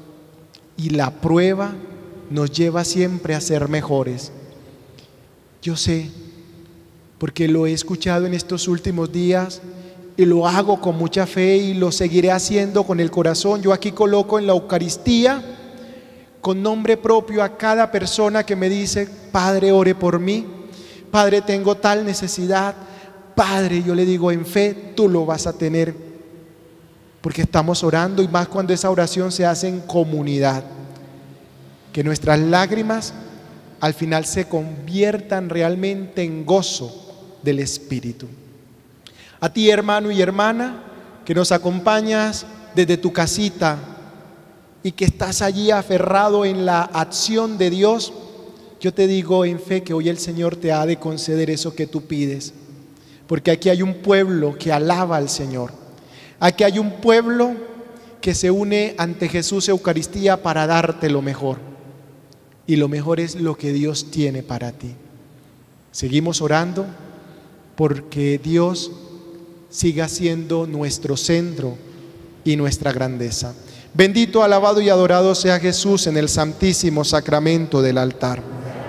Speaker 1: Y la prueba nos lleva siempre a ser mejores. Yo sé, porque lo he escuchado en estos últimos días y lo hago con mucha fe y lo seguiré haciendo con el corazón. Yo aquí coloco en la Eucaristía con nombre propio a cada persona que me dice: Padre, ore por mí. Padre, tengo tal necesidad. Padre, yo le digo en fe, tú lo vas a tener, porque estamos orando, y más cuando esa oración se hace en comunidad. Que nuestras lágrimas al final se conviertan realmente en gozo del Espíritu. A ti, hermano y hermana, que nos acompañas desde tu casita y que estás allí aferrado en la acción de Dios, yo te digo en fe que hoy el Señor te ha de conceder eso que tú pides, porque aquí hay un pueblo que alaba al Señor. Aquí hay un pueblo que se une ante Jesús Eucaristía para darte lo mejor, y lo mejor es lo que Dios tiene para ti. Seguimos orando porque Dios siga siendo nuestro centro y nuestra grandeza. Bendito, alabado y adorado sea Jesús en el santísimo sacramento del altar.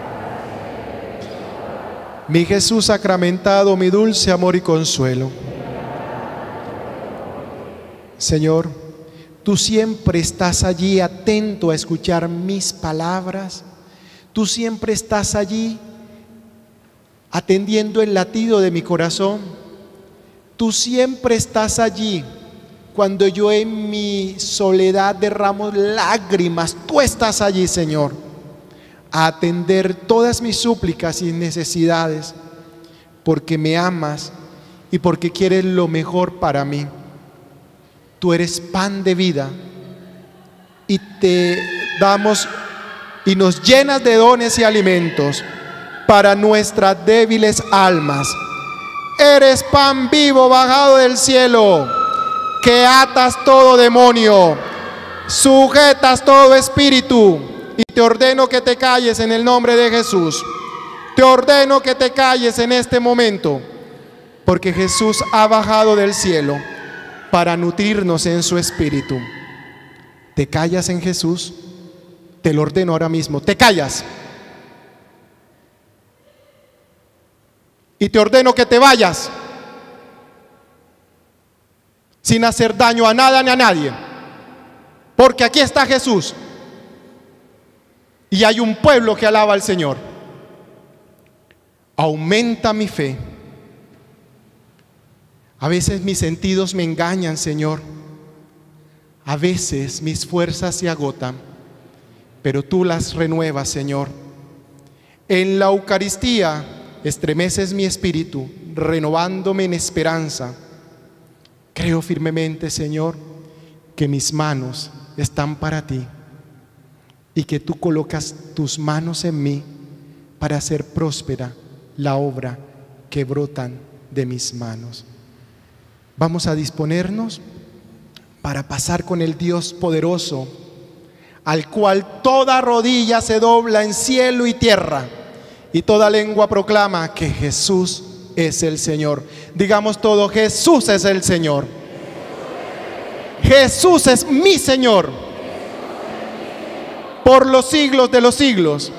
Speaker 1: Mi Jesús sacramentado, mi dulce amor y consuelo. Señor, tú siempre estás allí atento a escuchar mis palabras. Tú siempre estás allí atendiendo el latido de mi corazón. Tú siempre estás allí cuando yo en mi soledad derramo lágrimas. Tú estás allí, Señor, a atender todas mis súplicas y necesidades, porque me amas y porque quieres lo mejor para mí. Tú eres pan de vida y te damos y nos llenas de dones y alimentos para nuestras débiles almas. Eres pan vivo bajado del cielo, que atas todo demonio, sujetas todo espíritu, y te ordeno que te calles en el nombre de Jesús. Te ordeno que te calles en este momento, porque Jesús ha bajado del cielo para nutrirnos en su espíritu. ¿Te callas en Jesús? Te lo ordeno ahora mismo, te callas. Y te ordeno que te vayas sin hacer daño a nada ni a nadie, porque aquí está Jesús y hay un pueblo que alaba al Señor. Aumenta mi fe. A veces mis sentidos me engañan, Señor. A veces mis fuerzas se agotan, pero tú las renuevas, Señor. En la Eucaristía estremeces mi espíritu, renovándome en esperanza. Creo firmemente, Señor, que mis manos están para ti y que tú colocas tus manos en mí para hacer próspera la obra que brotan de mis manos. Vamos a disponernos para pasar con el Dios poderoso, al cual toda rodilla se dobla en cielo y tierra, y toda lengua proclama que Jesús es el Señor. Digamos todo: Jesús es el Señor. Jesús es mi Señor, por los siglos de los siglos.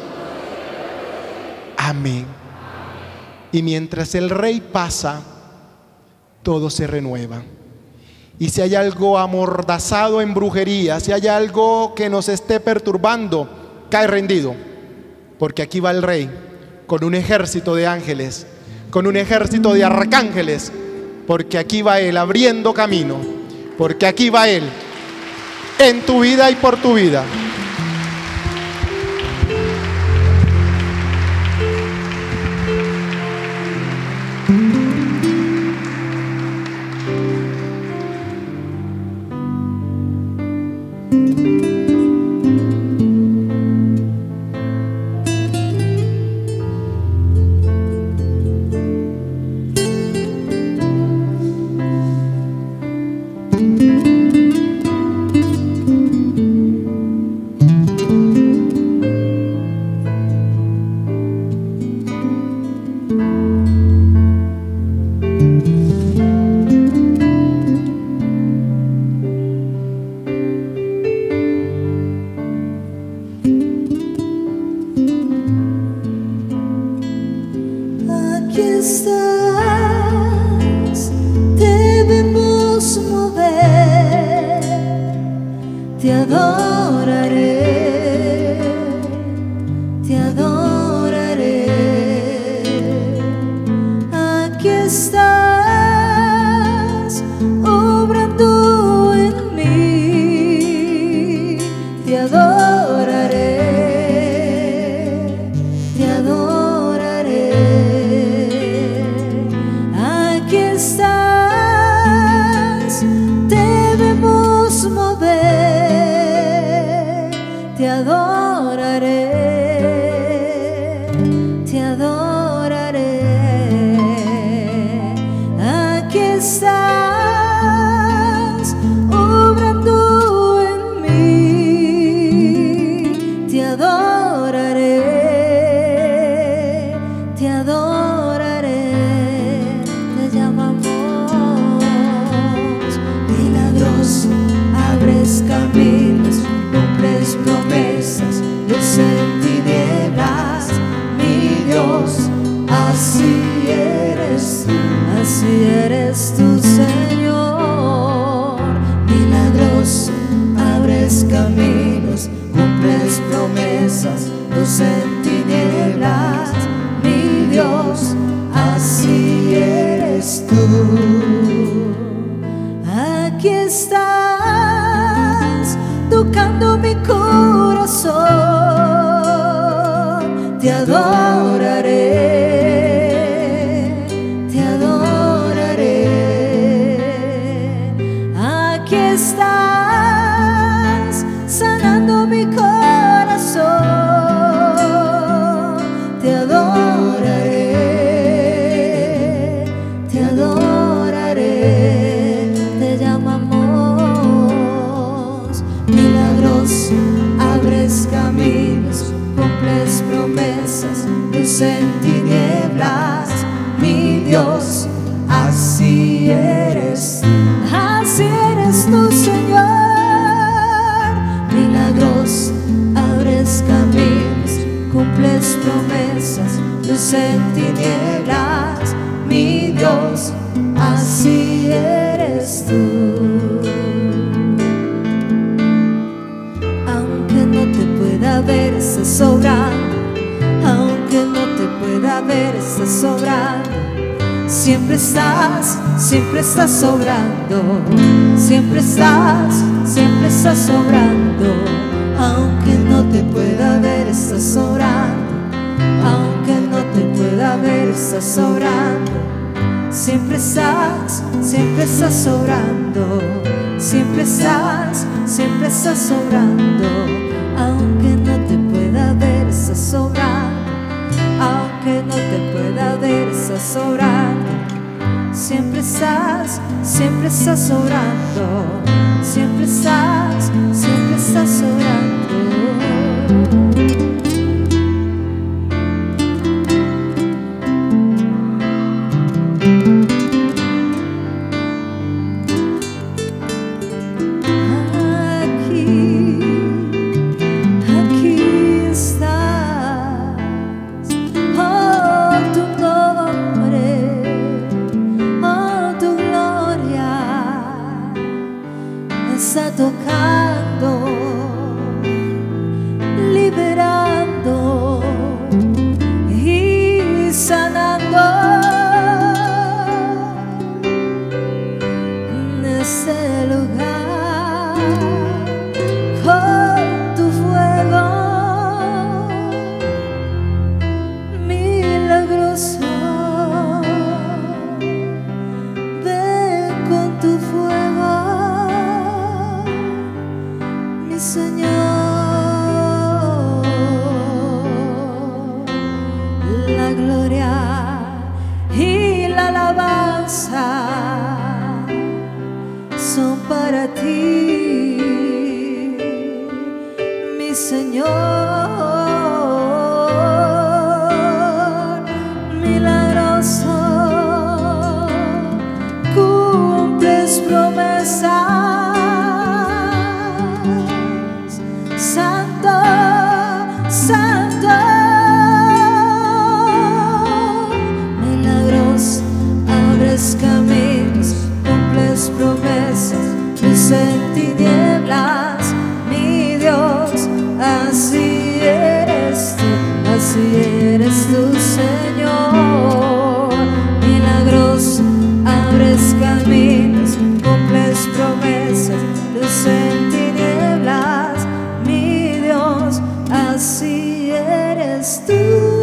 Speaker 1: Amén. Y mientras el Rey pasa, todo se renueva. Y si hay algo amordazado en brujería, si hay algo que nos esté perturbando, cae rendido, porque aquí va el Rey con un ejército de ángeles, con un ejército de arcángeles, porque aquí va Él abriendo camino, porque aquí va Él en tu vida y por tu vida.
Speaker 2: Siempre estás, siempre estás sobrando, siempre estás, siempre estás sobrando. Aunque no te pueda ver, estás sobrando. Aunque no te pueda ver, ver, estás sobrando. Siempre estás, siempre estás sobrando. Siempre estás, siempre estás sobrando. Aunque no te pueda ver, estás sobrando. Aunque no te pueda ver, estás sobrando. Siempre estás, siempre estás sobrando. Siempre estás, siempre estás sobrando.
Speaker 3: Tocando, liberando y sanando en ese lugar con tu fuego milagroso. Ven con tu fuego, Señor. La gloria y la alabanza son para ti, mi Señor. Milagroso, cumples promesas. Santo, Santo, milagros, abres caminos, cumples promesas, luz en tinieblas, mi Dios, así eres tú, así eres tú, Señor. Milagros, abres caminos, cumples promesas, luz en tinieblas, así eres tú.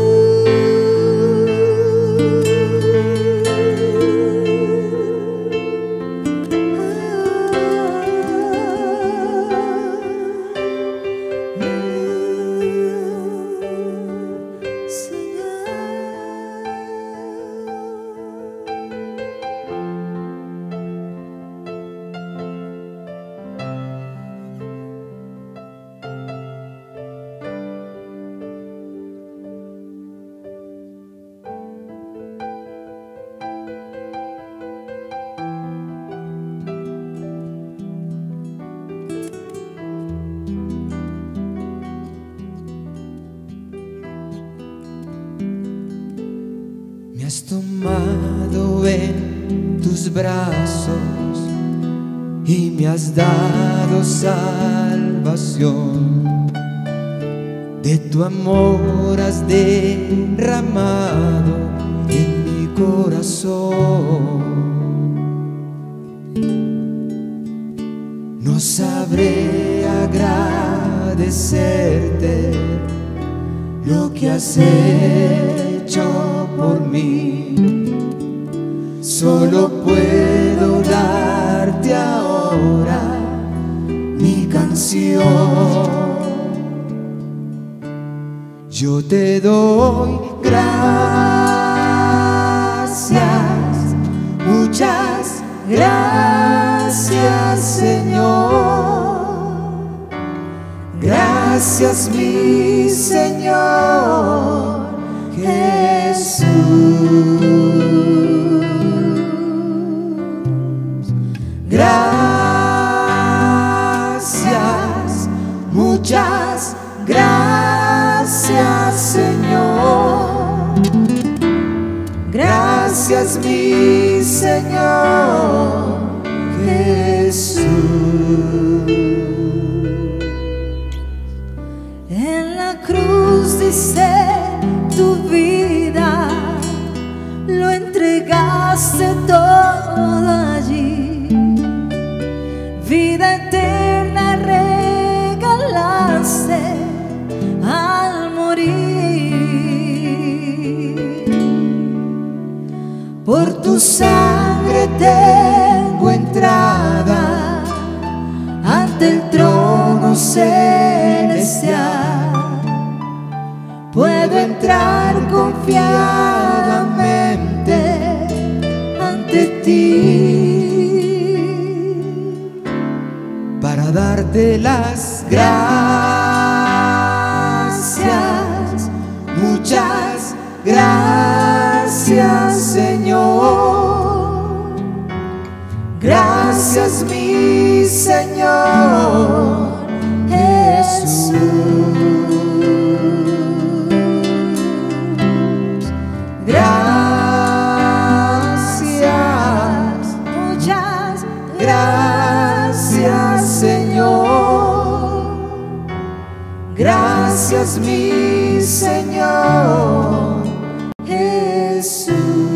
Speaker 4: Me has tomado en tus brazos y me has dado salvación. De tu amor has derramado en mi corazón. No sabré agradecerte lo que has hecho por mí. Solo puedo darte ahora mi canción. Yo te doy gracias, muchas gracias, Señor. Gracias, mi Señor Jesús. Gracias, muchas gracias, Señor. Gracias, mi Señor Jesús.
Speaker 3: En la cruz dice tu vida, lo entregaste todo allí. Vida eterna regalaste al morir.
Speaker 2: por tu sangre tengo entrada ante el trono celestial. Puedo entrar confiadamente ante ti
Speaker 4: para darte las gracias, muchas gracias, Señor. Gracias, mi Señor Jesús. Gracias,
Speaker 2: muchas
Speaker 4: gracias, Señor. Gracias, mi Señor Jesús.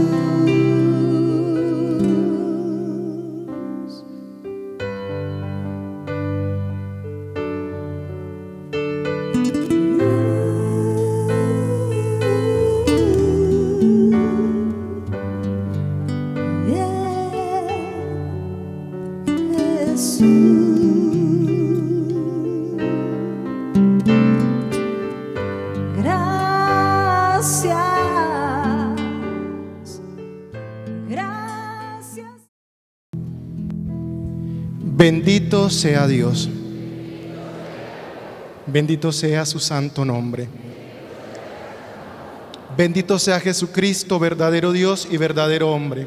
Speaker 1: Bendito sea Dios. Bendito sea su santo nombre. Bendito sea Jesucristo, verdadero Dios y verdadero hombre.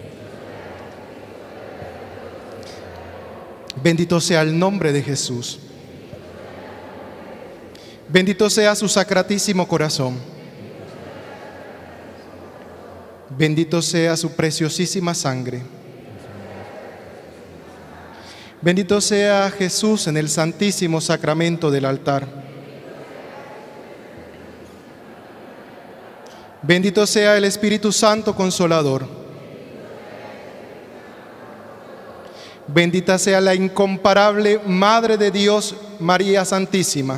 Speaker 1: Bendito sea el nombre de Jesús. Bendito sea su sacratísimo corazón. Bendito sea su preciosísima sangre. Bendito sea Jesús en el santísimo sacramento del altar. Bendito sea el Espíritu Santo Consolador. Bendita sea la incomparable Madre de Dios, María Santísima.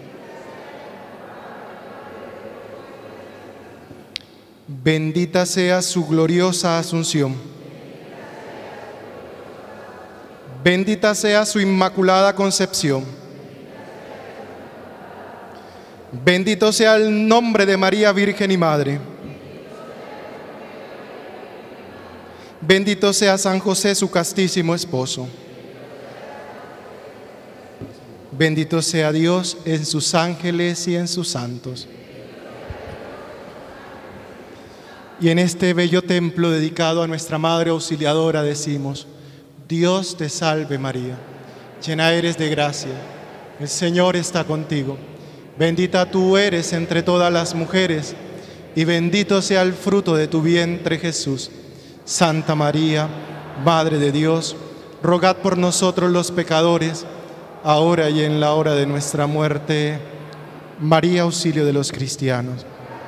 Speaker 1: Bendita sea su gloriosa Asunción. Bendita sea su inmaculada concepción. Bendito sea el nombre de María Virgen y Madre. Bendito sea San José, su castísimo esposo. Bendito sea Dios en sus ángeles y en sus santos. Y en este bello templo dedicado a nuestra Madre Auxiliadora decimos: Dios te salve María, llena eres de gracia, el Señor está contigo. Bendita tú eres entre todas las mujeres, y bendito sea el fruto de tu vientre Jesús. Santa María, Madre de Dios, rogad por nosotros los pecadores, ahora y en la hora de nuestra muerte. María, auxilio de los cristianos.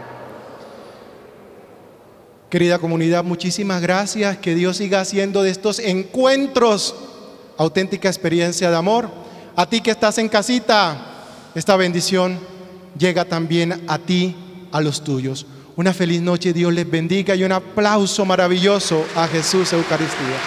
Speaker 1: Querida comunidad, muchísimas gracias. Que Dios siga haciendo de estos encuentros auténtica experiencia de amor. A ti que estás en casita, esta bendición llega también a ti, a los tuyos. Una feliz noche, Dios les bendiga y un aplauso maravilloso a Jesús Eucaristía.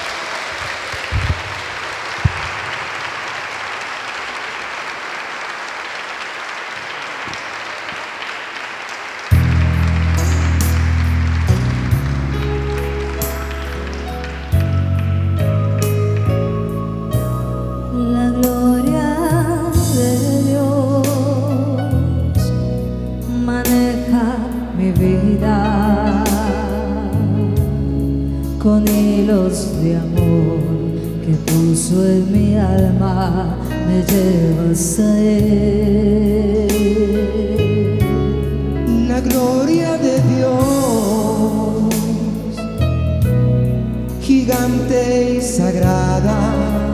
Speaker 2: Con hilos de amor que puso en mi alma, me llevas a Él.
Speaker 4: La gloria de Dios, gigante y sagrada,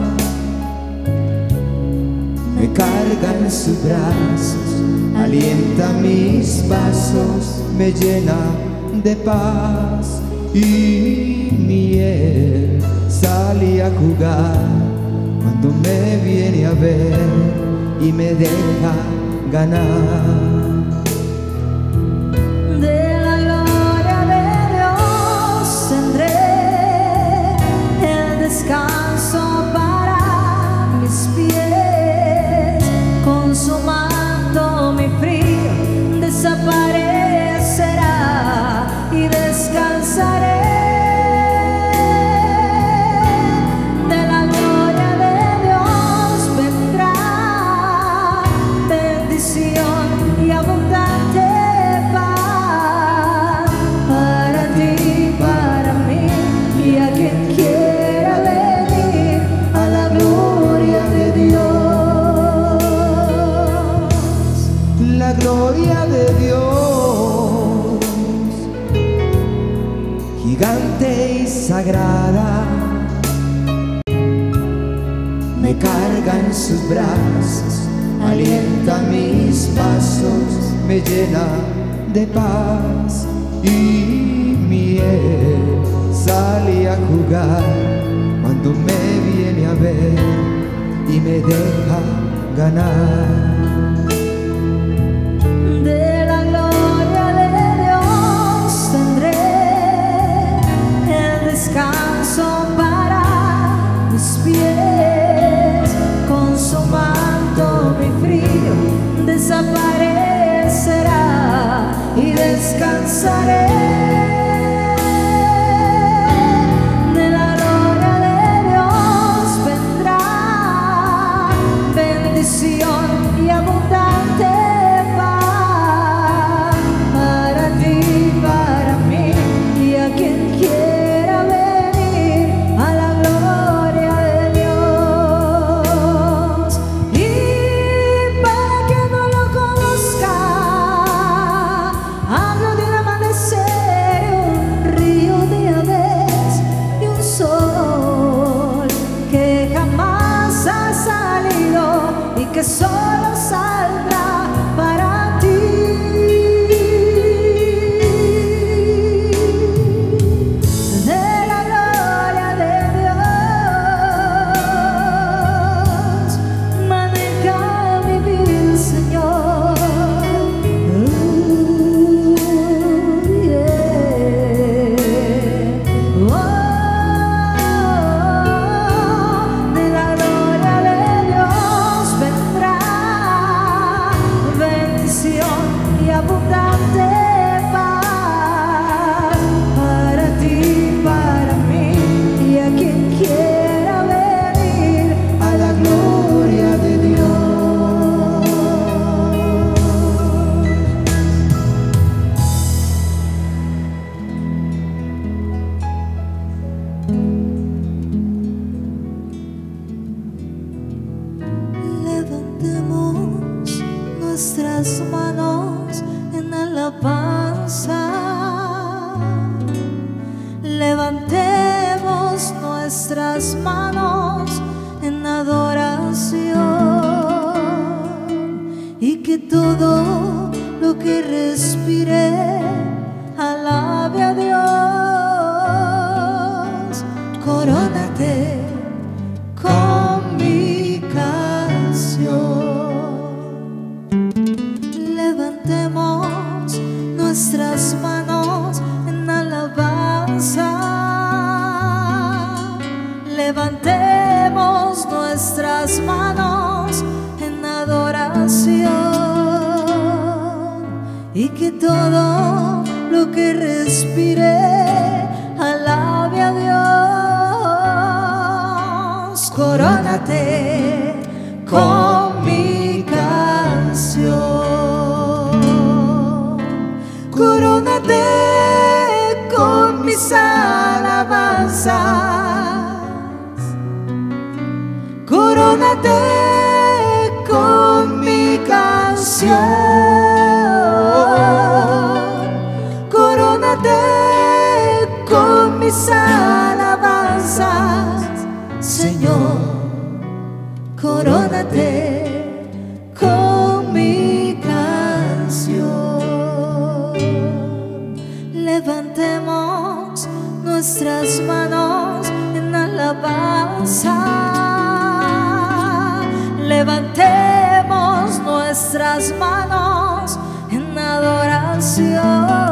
Speaker 4: me carga en sus brazos, alienta mis pasos, me llena de paz y miel. Salí a jugar cuando me viene a ver y me deja ganar.
Speaker 2: De la gloria de Dios
Speaker 4: gigante y sagrada, me carga en sus brazos, alienta mis pasos, me llena de paz y miel. Salí a jugar cuando me viene a ver y me deja ganar.
Speaker 3: De la gloria de Dios tendré el descanso para mis pies, con su manto mi frío desaparecerá y descansaré. De la gloria de Dios vendrá bendición y abundante paz para ti, para mí y a quien quiera venir a la gloria de Dios. Y para que no lo conozca, hablo de un amanecer, un río de aves y un sol que jamás ha salido y que solo saldrá para ti. De la gloria de Dios maneja mi vida, Señor. Uh, yeah. Oh, de la gloria de Dios vendrá bendición y abundante paz para ti, para mí y a quien quiera venir
Speaker 4: A la gloria de Dios.
Speaker 3: Levantemos nuestras manos en alabanza. Levantemos nuestras manos en adoración. Y que todo lo que respire alabe a Dios. Corónate con mi canción. Levantemos nuestras manos en alabanza. Levantemos nuestras manos en adoración. Y que todo lo que respire alabe a Dios. Corónate con mi canción. Corónate con mis alabanzas. Corónate con mi canción. Corónate con mis alabanzas, Señor. Corónate con mi canción. Levantemos nuestras manos en alabanza. Levantemos nuestras manos en adoración.